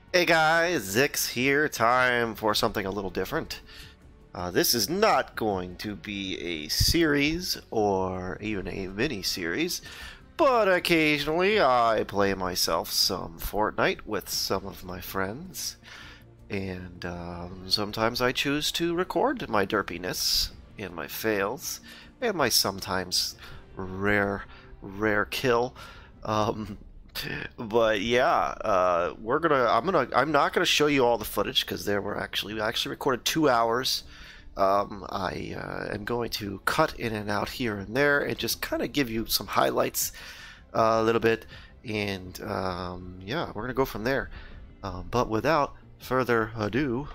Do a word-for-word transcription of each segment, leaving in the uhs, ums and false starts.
Hey guys, Zix here. Time for something a little different. Uh, this is not going to be a series or even a mini-series, but occasionally I play myself some Fortnite with some of my friends, and um, sometimes I choose to record my derpiness and my fails and my sometimes rare, rare kill. Um, But yeah, uh, we're gonna. I'm gonna. I'm not gonna show you all the footage because there were actually we actually recorded two hours. Um, I uh, am going to cut in and out here and there and just kind of give you some highlights uh, a little bit, and um, yeah, we're gonna go from there. Um, but without further ado,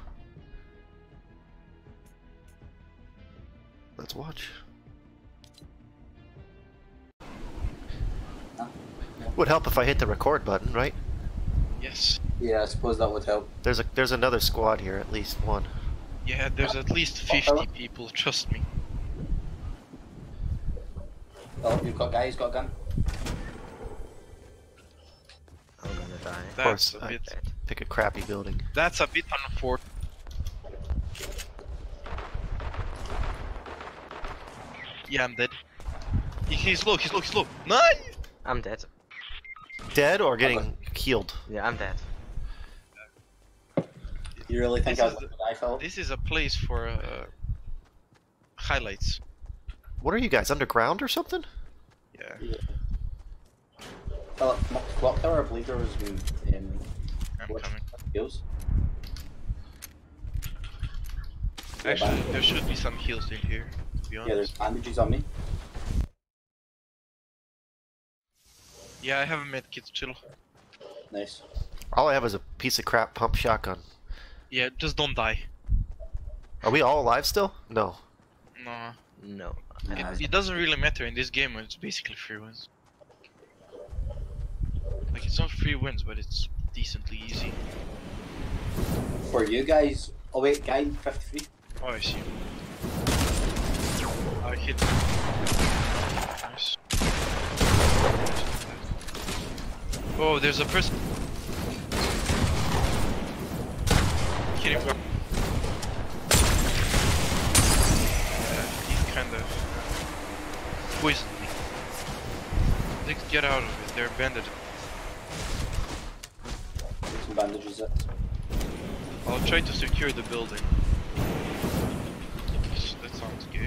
let's watch. Would help if I hit the record button, right? Yes. Yeah, I suppose that would help. There's a there's another squad here, at least one. Yeah, there's at least fifty people, trust me. Oh, you've got a guy, he's got a gun. I'm gonna die. Of That's course, a I bit. pick a crappy building. That's a bit unfortunate. Yeah, I'm dead. He, he's low, he's low, he's low. Nice! I'm dead. Dead or getting healed? Yeah, I'm dead. You really think This I was is the guy, Philip? This is a place for uh, highlights. What are you guys, underground or something? Yeah. Yeah. Philip, Clock Tower, I believe there was um, I'm what coming. skills. Actually, there should be some heals in here, to be Yeah, there's honest. bandages on me. Yeah, I have a medkit, chill. Nice. All I have is a piece of crap pump shotgun. Yeah, just don't die. Are we all alive still? No. No. No. Nah, It, it doesn't really matter in this game, it's basically free wins. Like, it's not free wins, but it's decently easy. For you guys, oh wait, guy fifty-three. Oh, I see. I hit. Nice. Oh, there's a person. Hit him. Yeah, he's kind of poisoned me. Let's get out of it. They're banded. Some bandages. It. I'll try to secure the building. That sounds gay.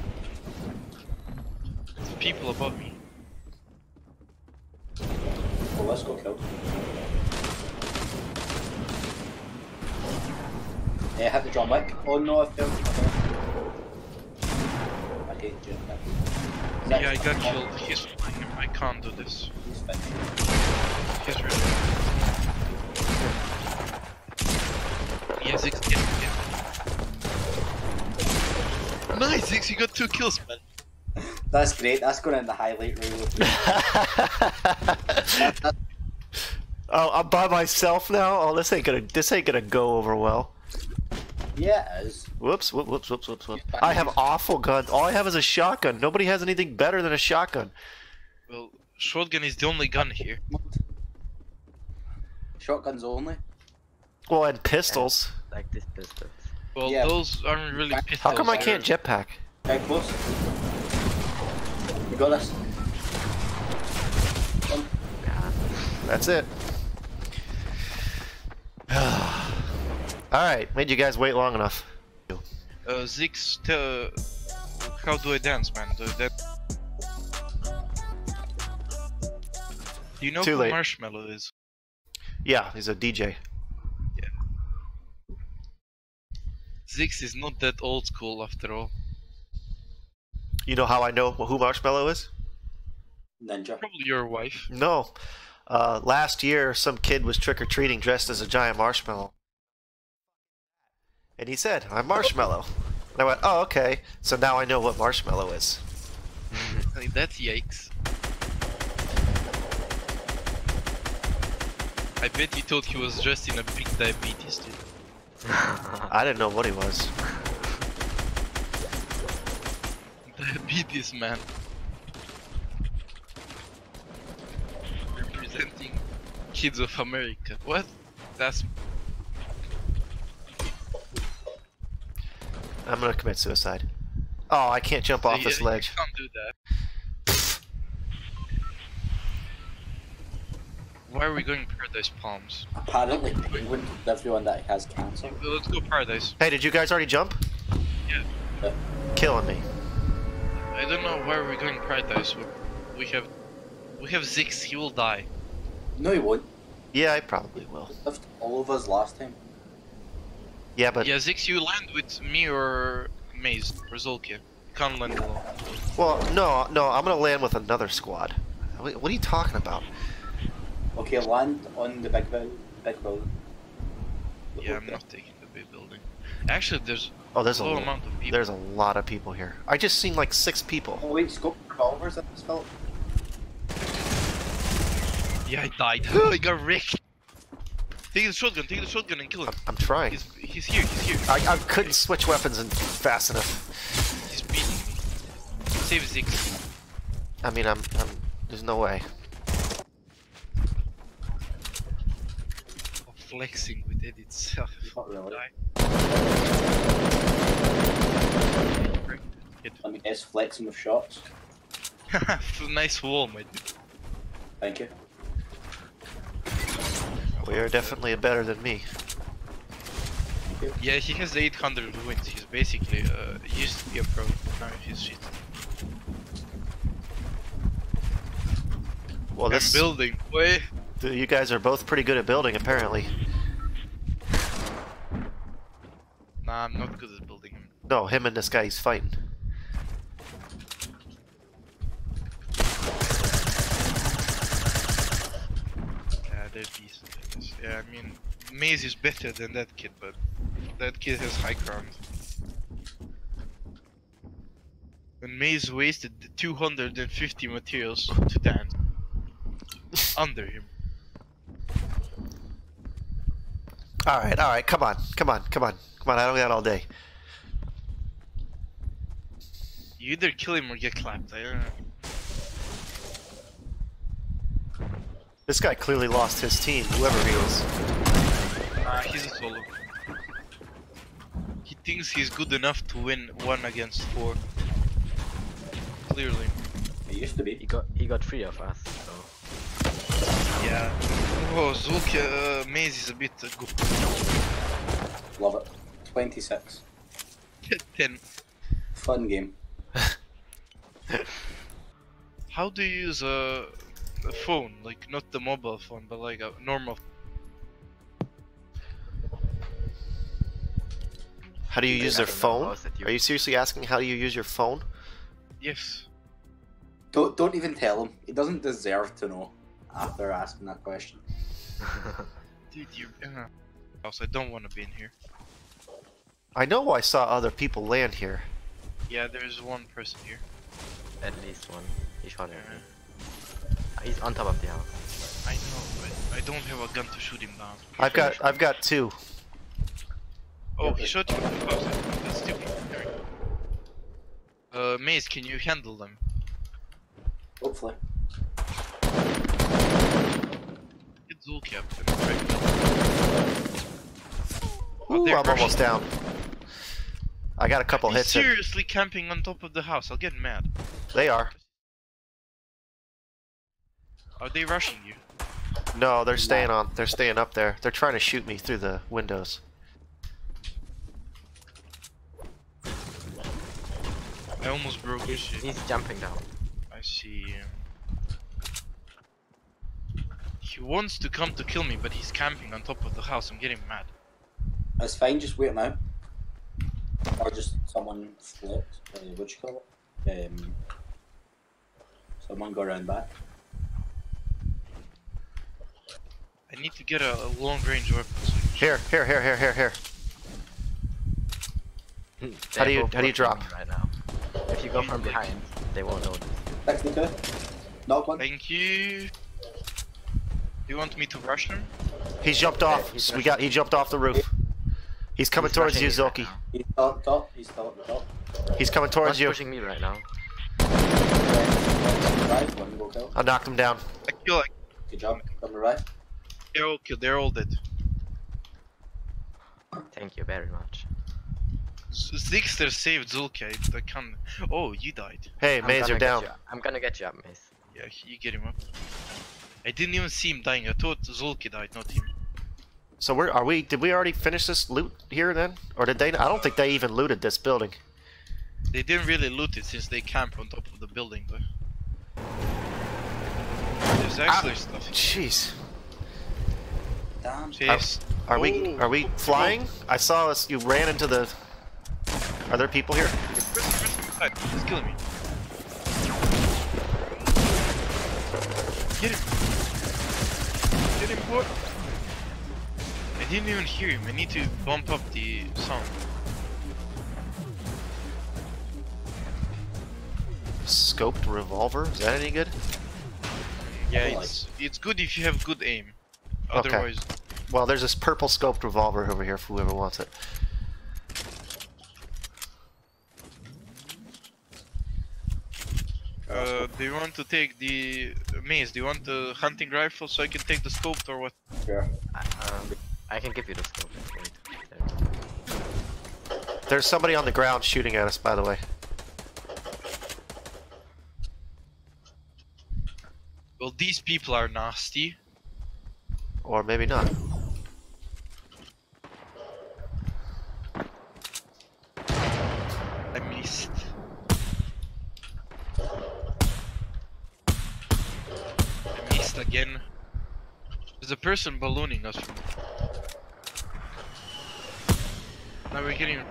There's people above me. Well, let's go kill. Yeah, I hit the John Wick. Oh no, I failed. I hate John Wick. Yeah, I got killed. He's flying. I can't do this. He's finished. He's really. Yeah, Zix, get him, get him. Nice, Zix, you got two kills, man. That's great. That's going in the highlight reel. that, that, Oh, I'm by myself now. Oh, this ain't gonna this ain't gonna go over well. yeah, it is. Whoops, whoops, whoops, whoops, whoops, whoops. I have awful guns. All I have is a shotgun. Nobody has anything better than a shotgun. Well, shotgun is the only gun here. Shotguns only. Well, and pistols. Like this pistol. Well, Yeah. those aren't really pistols. How come I they're- can't jetpack? Right close. You got this. Come. That's it. Alright, made you guys wait long enough. Uh, Zix, tell, how do I dance, man? Do I dance? Do you know Too who late. Marshmallow is? Yeah, he's a D J. Zix is not that old school after all. You know how I know who Marshmallow is? Ninja. Probably your wife. No. Uh, last year, some kid was trick-or-treating dressed as a giant marshmallow. And he said, I'm Marshmallow. And I went, oh, okay. So now I know what Marshmallow is. Like, that's yikes. I bet he thought he was dressed in a big diabetes, dude. I didn't know what he was. Diabetes man. Representing kids of America. What? That's I'm gonna commit suicide. Oh, I can't jump off you, this ledge. You can't do that. Why are we going Paradise Palms? Apparently, Penguin told everyone that he has cancer. Let's go Paradise. Hey, did you guys already jump? Yeah. Yeah. Killing me. I don't know why we're going Paradise. We, we have, we have Zix. He will die. No, he won't. Yeah, I probably will. He lived all of us last time. Yeah, but Yeah, Zix, you land with me or Maze or Zolkia. You can't land alone. well, no, no, I'm gonna land with another squad. What what are you talking about? Okay, land on the big building. Big building. Yeah, I'm not taking the big building. Actually, there's Oh, there's a low lo- amount of people. there's a lot of people here. I just seen like six people. Oh wait, scope revolvers in this Philip. Yeah, I died. I got wrecked. Take the shotgun. Take the shotgun and kill him. I'm, I'm trying. He's he's here. He's here. I, I couldn't switch weapons in fast enough. He's beating me. Save Zix. I mean, I'm, I'm there's no way. Oh, flexing with it itself. Not really. Die. Hit. Let me guess, flexing with shots. Nice wall, my dude. Thank you. We are definitely better than me. Yeah, he has eight hundred wins. He's basically uh, used to be a pro. Now he's shit. Well, I'm this building. Wait. you guys are both pretty good at building, apparently. Nah, I'm not good at building him. No, him and this guy he's fighting. Yeah, they're decent. I guess. Yeah, I mean, Maze is better than that kid, but that kid has high ground. And Maze wasted two hundred fifty materials to dance under him. All right, all right, come on, come on, come on, come on. I don't got all day. You either kill him or get clapped. I don't know. This guy clearly lost his team, whoever he is. Nah, he's a solo. He thinks he's good enough to win one against four. Clearly. It used to He be. got he got three of us. So Yeah. Oh, Zulka uh, Maze is a bit uh, good. Love it. twenty-six. ten. Fun game. How do you use a, a phone? Like, not the mobile phone, but like a normal. How do you They use their have a phone? mouse that you- Are you seriously asking how do you use your phone? Yes. Don't don't even tell him. He doesn't deserve to know after asking that question. Dude, you're in a house. I don't want to be in here. I know I saw other people land here. Yeah, there's one person here. At least one. He shot at me. He's on top of the house. I know, but I don't have a gun to shoot him down. I've got I've got two. Oh, he shot you from the house. That's stupid. Uh, Maze, can you handle them? Hopefully. Get Zulki up there. Right. Oh, Ooh, they're I'm almost rushing. down. I got a couple He's hits in. seriously camping on top of the house. I'll get mad. They are. Are they rushing you? No, they're staying on. They're staying up there. They're trying to shoot me through the windows. I almost broke his shit. He's jumping down. I see him. He wants to come to kill me, but he's camping on top of the house. I'm getting mad. It's fine, just wait him out. Or just someone flip. Uh, what you call it? Um, someone go around back. I need to get a, a long range weapon. So Here, here, here, here, here, here. How do you- how do you drop? Right now. If you go from behind, they won't notice. sixty-two. Knock one. Thank you. Do you want me to rush him? He's jumped Yeah, off. he's we got. He jumped off the roof. He's coming He's towards rushing you, me right Zolki. now. He's still up top. He's still up the top. He's coming One's towards you. pushing me right now. Right, one go kill. I knocked him down. I kill. I, Good job. On the right. they're all killed. They're all dead. Thank you very much. Z- Zixter saved Zulka. I can't. Oh, you died. Hey, I'm Maze, gonna you're get down. you up. I'm gonna get you up, Maze. Yeah, you get him up. I didn't even see him dying. I thought Zulka died, not him. So where are we? Did we already finish this loot here then, or did they? I don't think they even looted this building. They didn't really loot it since they camp on top of the building, though. There's actually stuff. Jeez. Damn. Yes. Are we? Oh. Are we flying? I saw us. You ran into the. Are there people here? Person, person inside. He's killing me. Get him. Get him, boy. I didn't even hear him. I need to bump up the sound. Scoped revolver. Is that any good? Yeah, I like it's it's good if you have good aim. Okay. Otherwise, Well, there's this purple scoped revolver over here for whoever wants it. uh, do you want to take the maze? Do you want the hunting rifle so I can take the scope or what? Sure. I, um, I can give you the scope. Wait. There. There's somebody on the ground shooting at us, by the way. Well, these people are nasty. Or maybe not. I missed. I missed again. There's a person ballooning us from. Now we're getting.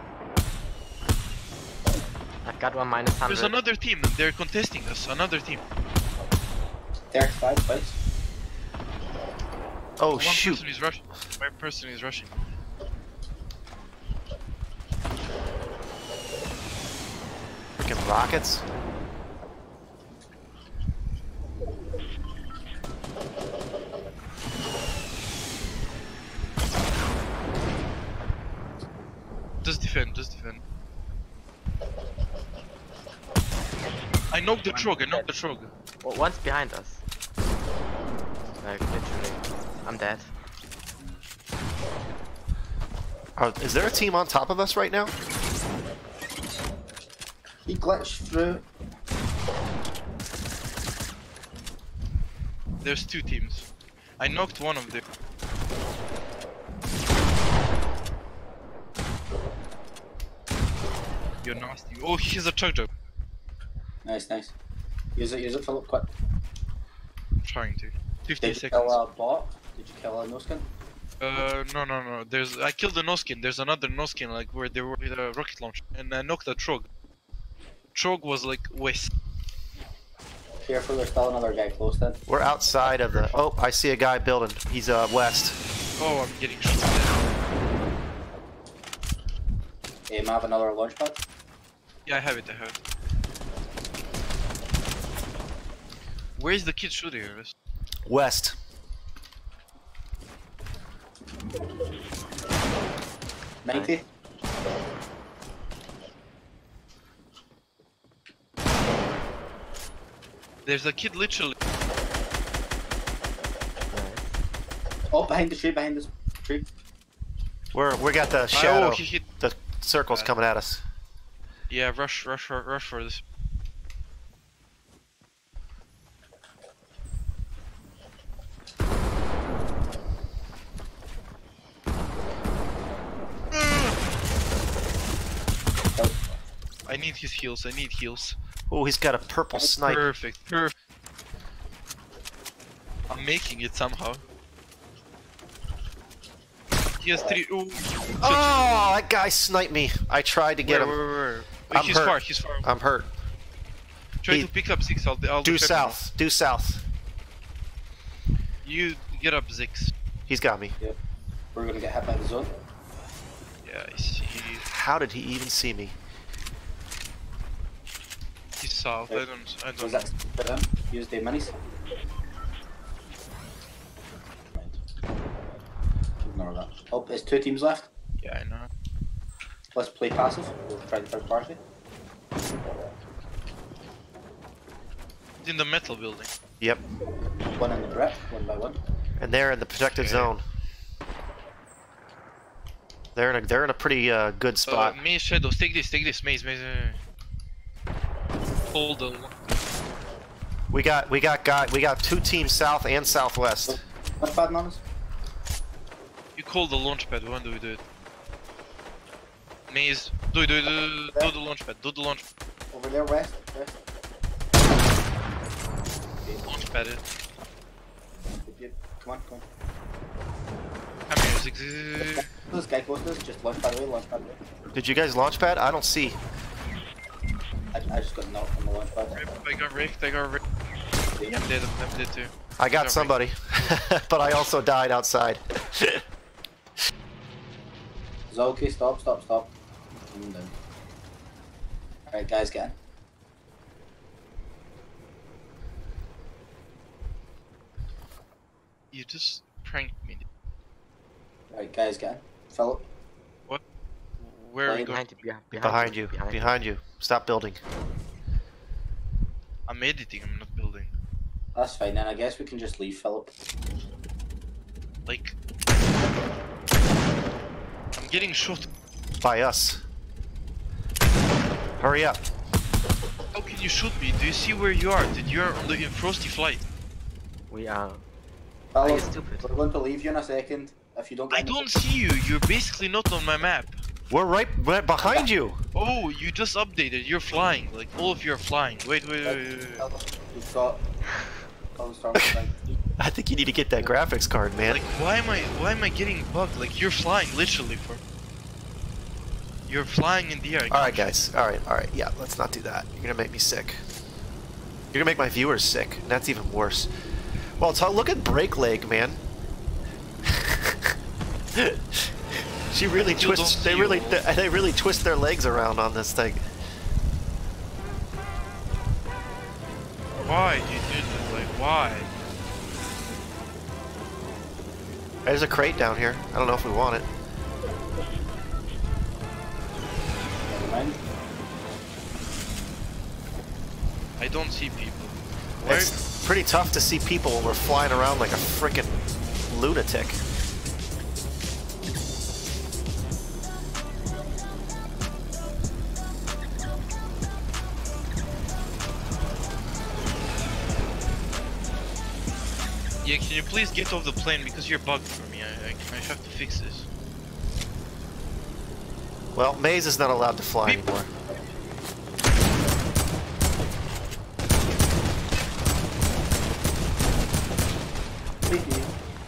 I've got one minus one There's hundred. another team. They're contesting us. Another team. thirty-five fights. Oh One shoot! person is rushing. One person is rushing. Freaking rockets! Just defend. Just defend. I knocked the Trog. I knocked the Trog. Oh, one's behind us. Like literally, I'm dead. Are, is there a team on top of us right now? He glitched through. There's two teams. I knocked one of them. You're nasty. Oh, he's a chug jug. Nice, nice. Use it, use it, Philip, quick. I'm trying to. fifty Did you seconds. kill a bot? Did you kill a no skin? Uh, no, no, no. There's. I killed the no skin. There's another no skin, like where they were with a rocket launcher, and I knocked a Trog. Trog was like west. Careful, there's still another guy close then. We're outside of the. Oh, I see a guy building. He's uh west. Oh, I'm getting shot. Um, I have another launch pad. Yeah, I have it. I have it. Where's the kid shooting at us? West. ninety. There's a kid literally. Oh, behind the tree, behind this tree. We're we got the shadow. Oh, he hit. The circle's Uh, coming at us. Yeah, rush, rush, rush, rush for this. I need his heals. I need heals. Oh, he's got a purple snipe. Perfect. Perfect. I'm making it somehow. He has three. Ooh. Oh, that guy sniped me. I tried to get Where, him. where, where, where? I'm He's hurt. far. He's far. I'm hurt. Try he- to pick up six. I'll, I'll Due defend him. south. Due south. You get up six. He's got me. We're gonna get hit by the zone. Yeah, I see. How did he even see me? He's south. I don't. I don't Was know. that for them? Use the minis. Ignore that. Oh, there's two teams left. Yeah, I know. Let's play passive. We'll try the third party. It's in the metal building. Yep. One in the brick, one by one. And they're in the protected Okay. zone. They're in a they're in a pretty uh, good spot. Uh, maze shadows, take this, take this, maze, maze. Uh, hold the. We got we got got we got two teams south and southwest. What's bad, man? You call the launch pad. When do we do it? Maze, do do do do the launch pad. Do the launch. Over there, west. West. Launch pad it. Come on, come on. Come here, zig, zig, zig. This guy goes to us, just launch pad away, launch pad away. Did you guys launch pad? I don't see. I, I just got knocked from the launch pad. I got raked. I got raked. I'm dead. I'm dead too. I got Got somebody, but I also died outside. Zolki, stop, stop, stop. Come down. Alright, guys, get in. You just pranked me. Alright, guys, get in. Philip. What? Where are we Behind going? Behind you, behind, Behind you, behind, behind you. Stop building. I'm editing. I'm not building. That's fine, then I guess we can just leave Philip. Like, I'm getting shot. By us. Hurry up. How can you shoot me? Do you see where you are? Did you are on the in frosty flight? We are. Are you Philip, stupid? we're going to leave you in a second. If you don't get I in the- don't see you. You're basically not on my map. We're right, right behind you. Oh, you just updated. You're flying. Like all of you are flying. Wait, wait, wait, wait. wait. Philip, we've got... Philip, storm flying. I think you need to get that graphics card, man. Like, why am I, why am I getting bugged? Like you're flying literally for. You're flying in the air. I All right, can't guys. All right, all right. Yeah, let's not do that. You're gonna make me sick. You're gonna make my viewers sick, and that's even worse. Well, so look at Break Leg, man. She really still twists. don't They see really, you. they, they really twist their legs around on this thing. Why do you do this? Like, why? There's a crate down here. I don't know if we want it. Never mind. I don't see people. Where? It's pretty tough to see people when we're flying around like a frickin' lunatic. Yeah, can you please get off the plane because you're bugged for me? I, I, I have to fix this. Well, Maze is not allowed to fly Beep. anymore. Thank you.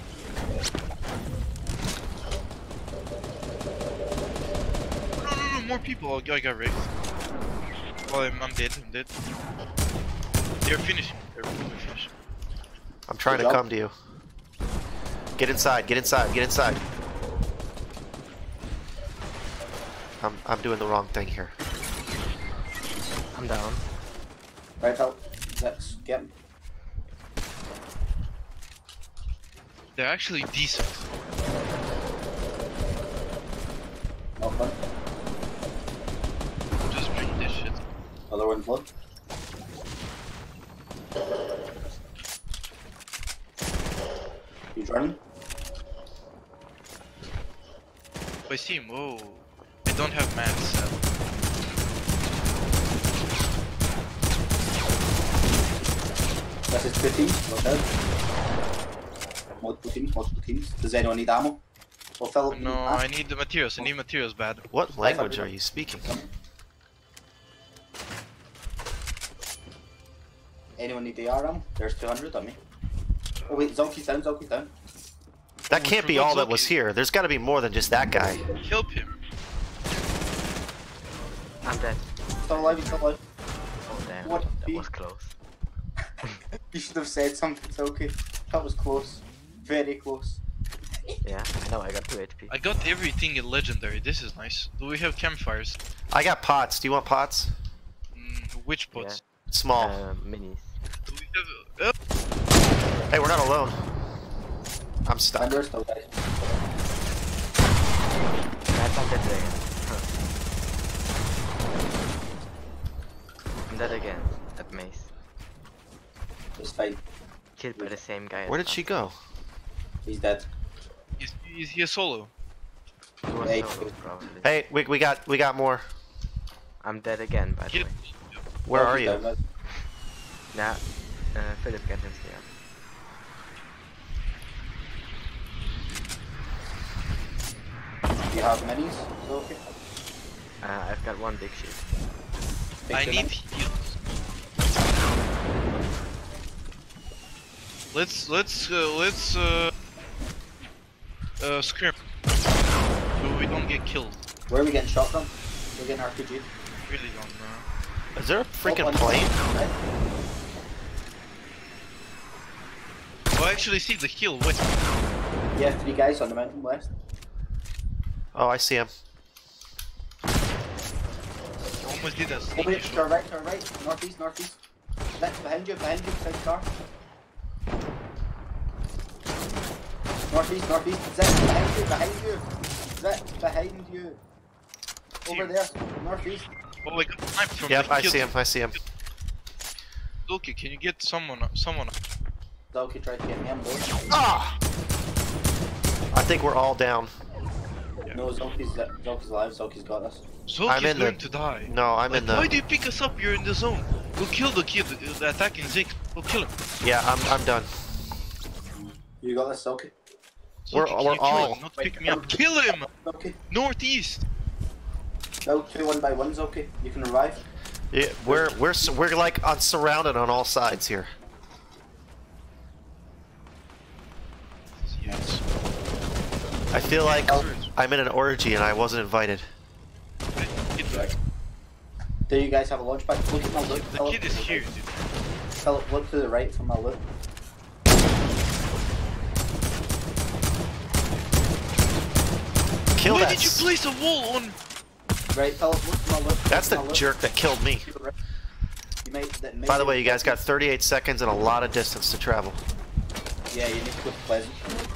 No, no, no, more people. I got raked. Well, I'm, I'm dead. I'm dead. They're finishing. They're really finishing. I'm trying Good to job. come to you. Get inside, get inside, get inside. I'm I'm doing the wrong thing here. I'm down. Right, Philip. Let's get him. They're actually decent. Not fun. Just bring this shit. Other one flood. He's running. I see him. Whoa. I don't have mats. Uh, This is two teams. Look out. Multiple teams, multiple teams. Does anyone need ammo? Well, Philip. no, I need the materials. I need materials bad. What language are you speaking? Anyone need the A R ammo? There's two hundred on me. Oh wait, Zolki's down, Zolki's down. That Oh, can't be forgot all that was Zolki. here. There's got to be more than just that guy. Help him. I'm dead. Still alive, he's still alive. Oh damn, What that the- was close. You should have said something, Zolki. That was close. Very close. Yeah, I know, I got two H P. I got everything in legendary. This is nice. Do we have campfires? I got pots. Do you want pots? Mm, which pots? Small. Uh, minis. Do we have? Uh, Hey, we're not alone. I'm stuck. And we're still guys. That's I'm dead again. I'm dead again. At Maze. Just fight. Killed by the same guy. as Where did she us. go? He's dead. is, is he a solo? He was Hey, solo, probably. Hey, we we got we got more. I'm dead again, by the Get, way. Where are Donkey's you? down, mate. Nah, uh, Philip get him here. Do you have minis? Is that okay? Uh, I've got one big sheet. Take I two need minis. heals. Let's let's uh, let's uh uh scrim so we don't get killed. Where are we getting shot from? We're getting R P G. Really don't know. Is there a freaking one- plane? Right. Oh, I actually see the hill. Wait, Yeah, three guys on the mountain west. Oh, I see him. almost did a Over sneaky here, to shot. our right, to our right, northeast, northeast. That's behind you, behind you, beside the car. Northeast, northeast, Zach, behind you, behind you. Zach, behind you. Over there, northeast. Oh, I got sniped from Yep, the I hill. see him. I see him. Okay, can you get someone? Someone? Zalki tried to get me, I'm low. Ah! I think we're all down. No, Zalki's, Zalki's alive, Zalki's got us. Zolk I'm is in the- going to die. No, I'm Like, in the. why do you pick us up? You're in the zone. Go kill the kid uh, attacking Zeke. Go kill him. Yeah, I'm I'm done. You got this, Zalki? Zolki, We're- can we're you kill all- him? Not pick me up. Kill him. Zalki. Northeast. Go two one by one, Zalki. You can revive. Yeah, we're we're s- we're like on surrounded on all sides here. Yes. I feel like Oh. I'm in an orgy and I wasn't invited. Kid, Right. Do you guys have a launch pad? Look at my loot. the Philip, kid is here, dude. Philip, look to the right from my loot. Kill Why that. did you s- place a wall on? Right, Philip, look to my loot. That's Look the to my loot. jerk that killed me. To the right. You made, that made By the it- way, you guys got thirty-eight seconds and a lot of distance to travel. Yeah, you need to go to Pleasant.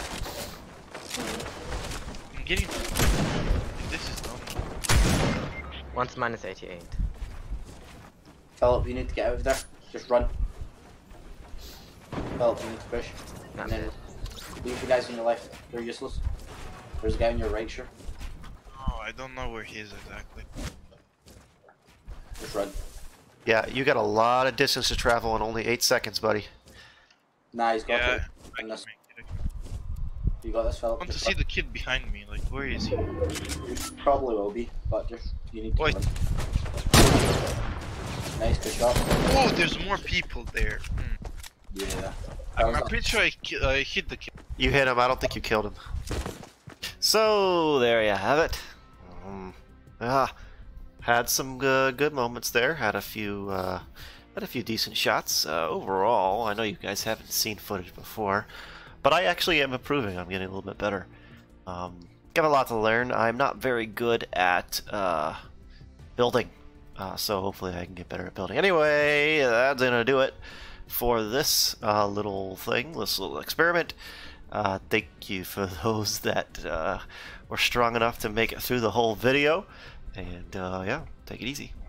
I'm getting. This is dumb. One's minus eighty-eight. Philip, you need to get out of there. Just run. Philip, you need to push. Not And then dead. leave the guys on your left. They're useless. There's a guy on your right, sure. Oh, I don't know where he is exactly. Just run. Yeah, you got a lot of distance to travel in only eight seconds, buddy. Nah, he's got Yeah, it. I can And this- make it. You got this, I Philip. want to Just see run. the kid behind me. Like, where is he? You probably will be, but just you need to Wait. run. Nice, good shot. Oh, there's more people there. Hmm. Yeah. I'm, That I'm was pretty sure I, ki- I hit the kid. You hit him. I don't think you killed him. So there you have it. Um, ah, had some uh, good moments there. Had a few, uh, had a few decent shots. Uh, overall, I know you guys haven't seen footage before, but I actually am improving. I'm getting a little bit better. Um, got a lot to learn. I'm not very good at uh, building, uh, so hopefully I can get better at building. Anyway, that's gonna do it for this uh, little thing, this little experiment. Uh, thank you for those that uh, were strong enough to make it through the whole video. And uh, yeah, take it easy.